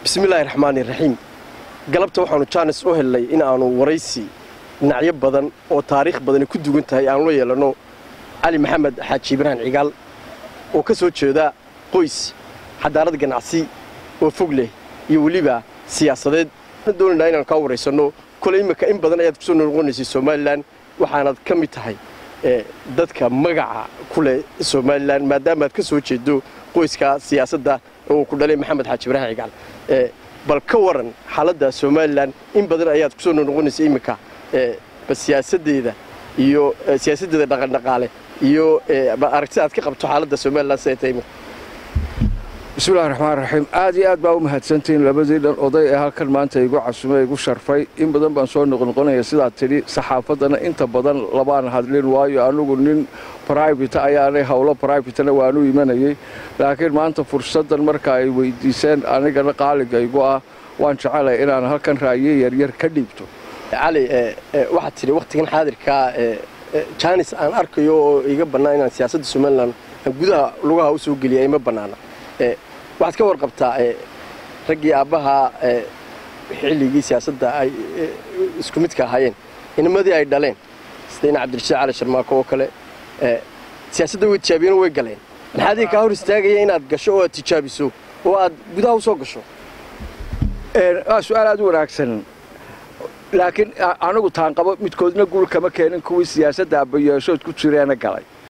بسم الله الرحمن الرحيم قلبت waxaanu chance u helay in aanu waraysi dhinacyo badan oo taariikh badan ku duwan tahay aan loo yeelano Ali Maxamed Xaaji Ibrahim Cigaal oo ka soo jeeda qoys xadaarad ganacsi oo fog leh iyo waliba siyaasadeed doonayna inaan ka wareysano kulay imika in badan ayaad ku soo noqonaysay Soomaaliland waxaanad ka mid tahay dadka magaca kule Soomaaliland maadaama aad ka soo jeedo qoyska siyaasadda oo ku dhalay Maxamed Xaaji Ibrahim Cigaal bal ka waran xaaladda Soomaaliland in badan ayaad ku soo noqonaysay imika siyaasadeeda iyo siyaasadeeda dhaqan-dhaqaale iyo aragtida aad ka qabto xaaladda Soomaaliland saytay بسم الله الرحمن الرحيم آدي آد باو مهتسنتين لبدينا أضيء هالكل ما أنت يقول عسومة يقول شرفي إن بدن بنصور نقولنا يصير تري صحافتنا أنت بدن لبان هذلين وايو أنو قلنا برايفت أيانه حوله برايفتنا وأنو يمنعي لكن ما أنت فرصة المركاي ويديسن أنا قلنا قالك يقول وان شعله إن أنا هالكن رأيي يرير كديبته علي واحد تري وقت كان حاضر كا جانس أنا أركيو يقبلنا إن سياسة Soomaaliland جودها لغة وسوق اللي أي ما بنانا waxaad ka warqabtaa ragii aabaha xilligii siyaasadda ay isku mid ka hayeen inamadii ay dhaleen sideen Cabdirashiid Cali Sharmaako oo kale siyaasadda way tijaabiyeen way galeen maxaad ka hor istaagay inaad gasho oo tijaabiso oo aad gudaha u soo gasho su'aal aad u wanaagsan laakiin anigu taan qabo midkoodna guul kama keenin kuwii siyaasadda abayeeshood ku jireena galay